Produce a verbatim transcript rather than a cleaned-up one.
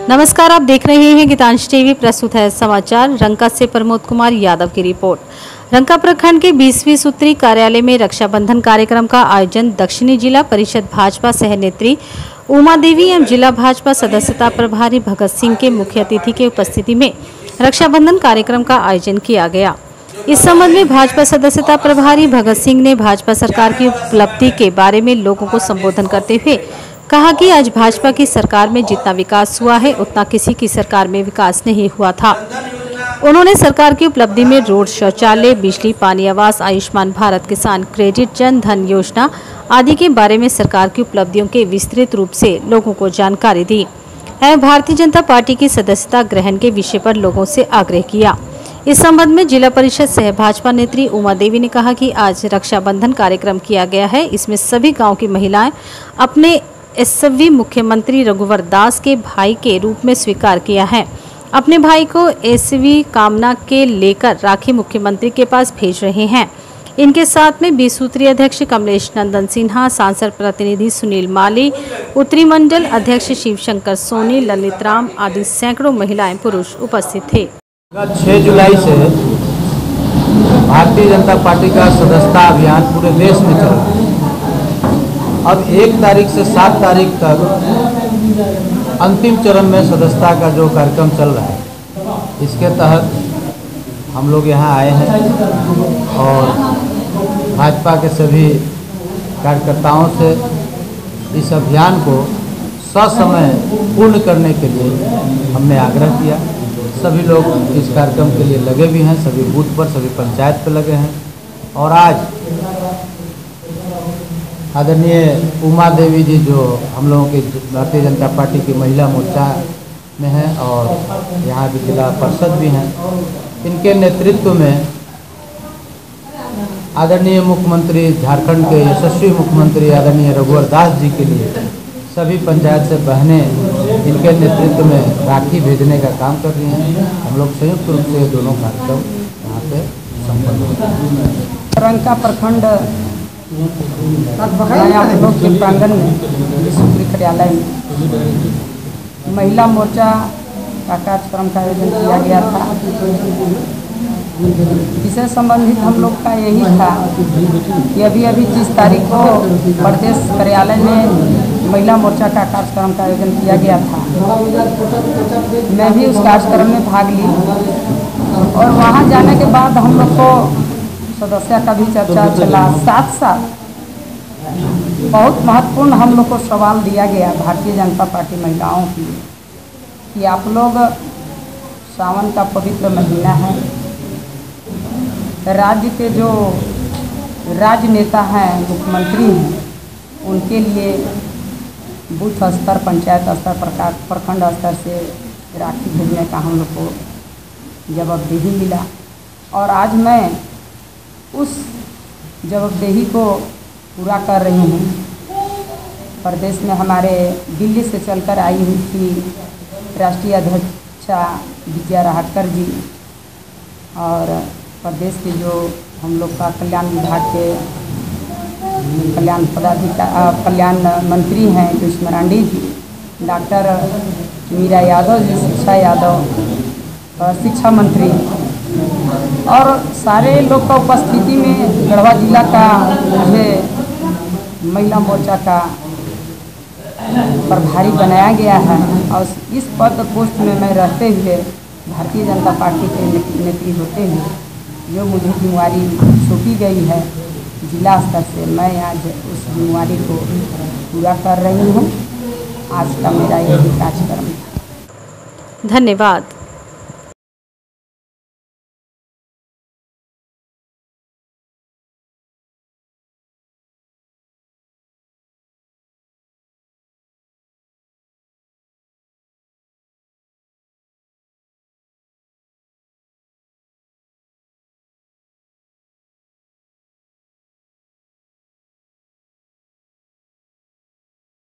नमस्कार, आप देख रहे हैं गीतांश टीवी। प्रस्तुत है समाचार। रंका से प्रमोद कुमार यादव की रिपोर्ट। रंका प्रखंड के बीसवीं सूत्री कार्यालय में रक्षाबंधन कार्यक्रम का आयोजन दक्षिणी जिला परिषद भाजपा सह नेत्री उमा देवी एवं जिला भाजपा सदस्यता प्रभारी भगत सिंह के मुख्य अतिथि के उपस्थिति में रक्षाबंधन कार्यक्रम का आयोजन किया गया। इस संबंध में भाजपा सदस्यता प्रभारी भगत सिंह ने भाजपा सरकार की उपलब्धि के बारे में लोगों को संबोधन करते हुए कहा कि आज भाजपा की सरकार में जितना विकास हुआ है उतना किसी की सरकार में विकास नहीं हुआ था। उन्होंने सरकार की उपलब्धि में रोड, शौचालय, बिजली, पानी, आवास, आयुष्मान भारत, किसान क्रेडिट, जन धन योजना आदि के बारे में सरकार की उपलब्धियों के विस्तृत रूप से लोगों को जानकारी दी एवं भारतीय जनता पार्टी की सदस्यता ग्रहण के विषय पर लोगों से आग्रह किया। इस संबंध में जिला परिषद सह भाजपा नेत्री उमा देवी ने कहा कि आज रक्षाबंधन कार्यक्रम किया गया है। इसमें सभी गाँव की महिलाएं अपने एसवी मुख्यमंत्री रघुवर दास के भाई के रूप में स्वीकार किया है। अपने भाई को एसवी कामना के लेकर राखी मुख्यमंत्री के पास भेज रहे हैं। इनके साथ में बीस सूत्रीय अध्यक्ष कमलेश नंदन सिन्हा, सांसद प्रतिनिधि सुनील माली, उत्तरी मंडल अध्यक्ष शिवशंकर सोनी, ललित राम आदि सैकड़ों महिलाएं पुरुष उपस्थित थे। छह जुलाई से भारतीय जनता पार्टी का सदस्यता अभियान पूरे देश में चल रहा है। अब एक तारीख से सात तारीख तक अंतिम चरण में सदस्यता का जो कार्यक्रम चल रहा है, इसके तहत हम लोग यहाँ आए हैं और भाजपा के सभी कार्यकर्ताओं से इस अभियान को ससमय पूर्ण करने के लिए हमने आग्रह किया। सभी लोग इस कार्यक्रम के लिए लगे भी हैं, सभी बूथ पर, सभी पंचायत पर लगे हैं। और आज आदरणीय उमा देवी जी जो हम लोगों के भारतीय जनता पार्टी की महिला मोर्चा में हैं और यहाँ की जिला परिषद भी हैं, इनके नेतृत्व में आदरणीय मुख्यमंत्री, झारखंड के यशस्वी मुख्यमंत्री आदरणीय रघुवर दास जी के लिए सभी पंचायत से बहनें इनके नेतृत्व में राखी भेजने का काम कर रही हैं। हम लोग संयुक्त रूप से दोनों कार्यक्रम यहाँ पे संपन्न होते हैं। रंका प्रखंड आप लोग के प्रांगण में सूत्री कार्यालय में महिला मोर्चा का कार्यक्रम का आयोजन किया गया था। इससे संबंधित हम लोग का यही था कि अभी अभी जिस तारीख को प्रदेश कार्यालय में महिला मोर्चा का कार्यक्रम का आयोजन किया गया था, मैं भी उस कार्यक्रम में भाग ली और वहाँ जाने के बाद हम लोग को सदस्य का भी चर्चा चला। साथ साथ बहुत महत्वपूर्ण हम लोग को सवाल दिया गया भारतीय जनता पार्टी महिलाओं की कि आप लोग सावन का पवित्र महीना है, राज्य के जो राजनेता हैं, मुख्यमंत्री हैं, उनके लिए बूथ स्तर, पंचायत स्तर, प्रखंड स्तर से राखी भेजने का हम लोग को जवाबदेही मिला। और आज मैं उस जवाबदेही को पूरा कर रही हूँ। प्रदेश में हमारे दिल्ली से चलकर आई हुई थी राष्ट्रीय अध्यक्षा विजया राहटकर जी और प्रदेश के जो हम लोग का कल्याण विभाग के कल्याण पदाधिकारी कल्याण मंत्री हैं कृष्ण मरांडी जी, डॉक्टर मीरा यादव जी, शिक्षा यादव और शिक्षा मंत्री और सारे लोग का उपस्थिति में गढ़वा जिला का मुझे महिला मोर्चा का प्रभारी बनाया गया है। और इस पद पोस्ट में मैं रहते हुए भारतीय जनता पार्टी के नेत्री होते हुए जो मुझे जिम्मेवारी सौंपी गई है जिला स्तर से, मैं आज उस जिम्मेवारी को पूरा कर रही हूँ। आज का मेरा यही कार्यक्रम है। धन्यवाद।